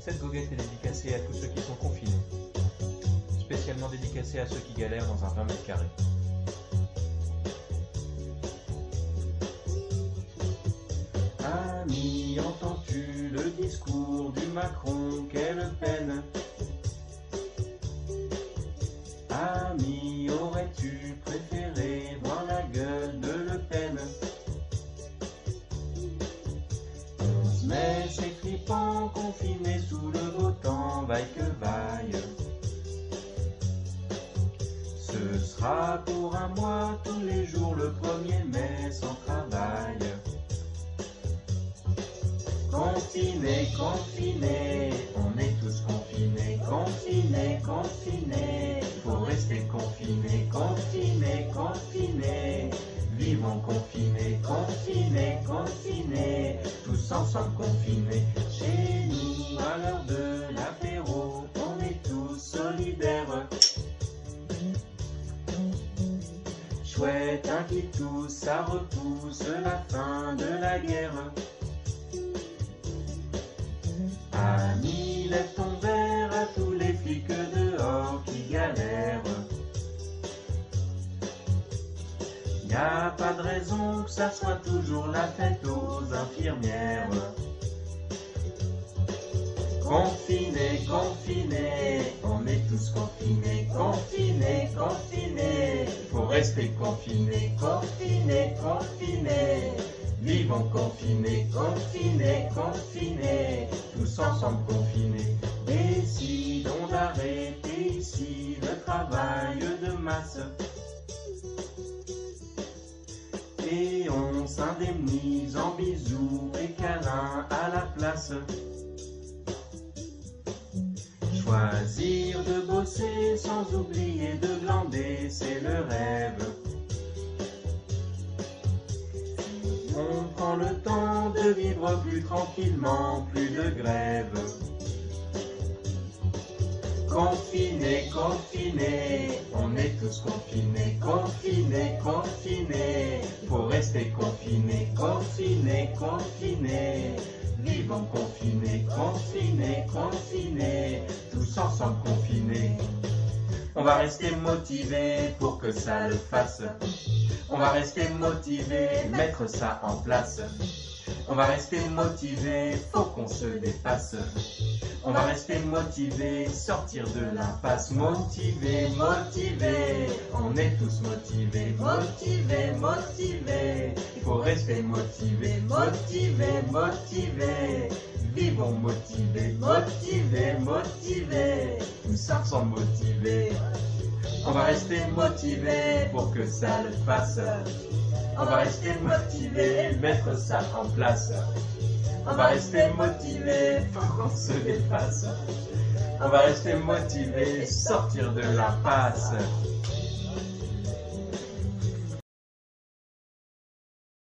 Cette goguette est dédicacée à tous ceux qui sont confinés. Spécialement dédicacée à ceux qui galèrent dans un 20 mètres carrés. Ami, entends-tu le discours du Macron? Quelle peine! Ami, aurais-tu préféré voir la gueule de Le Pen? 11 mai, c'est flippant, confiné sous le beau temps, vaille que vaille. Ce sera pour un mois, tous les jours, le 1er mai, sans travail. Confiné, confiné, on est tous confinés, confinés, confinés. Faut rester confiné, confiné, confiné. Vivons confinés, confinés, confinés. Tous ensemble confinés. Chez nous, à l'heure de l'apéro, on est tous solidaires. Chouette, un qui tousse, ça repousse la fin de la guerre. Ami, lève ton verre à tous les flics dehors qui galèrent. Y a pas de raison que ça soit toujours la fête aux infirmières. Confinés, confinés, on est tous confinés, confinés, confinés. Faut rester confinés, confinés, confinés. Vivons confinés, confinés, confinés, tous ensemble confinés. Décidons d'arrêter ici le travail de masse. Et on s'indemnise en bisous et câlins à la place. Choisir de bosser sans oublier de glander, c'est le rêve. On prend le temps de vivre plus tranquillement, plus de grève. Confinés, confinés, on est tous confinés, confinés, confinés. Faut rester confinés, confinés, confinés. Vivons confinés, confinés, confinés. Tous ensemble confinés. On va rester motivés pour que ça le fasse. On va rester motivés, mettre ça en place. On va rester motivés, faut qu'on se dépasse. On va rester motivés, sortir de l'impasse. Motivés, motivés, on est tous motivés. Motivés, motivés, il faut rester motivés. Motivés, motivés, vivons motivés. Motivés, motivés, tous ensemble motivés. On va rester motivés pour que ça le fasse. On va rester motivés, mettre ça en place. On va rester motivés, faut qu'on se dépasse. On va rester motivés, sortir de l'impasse.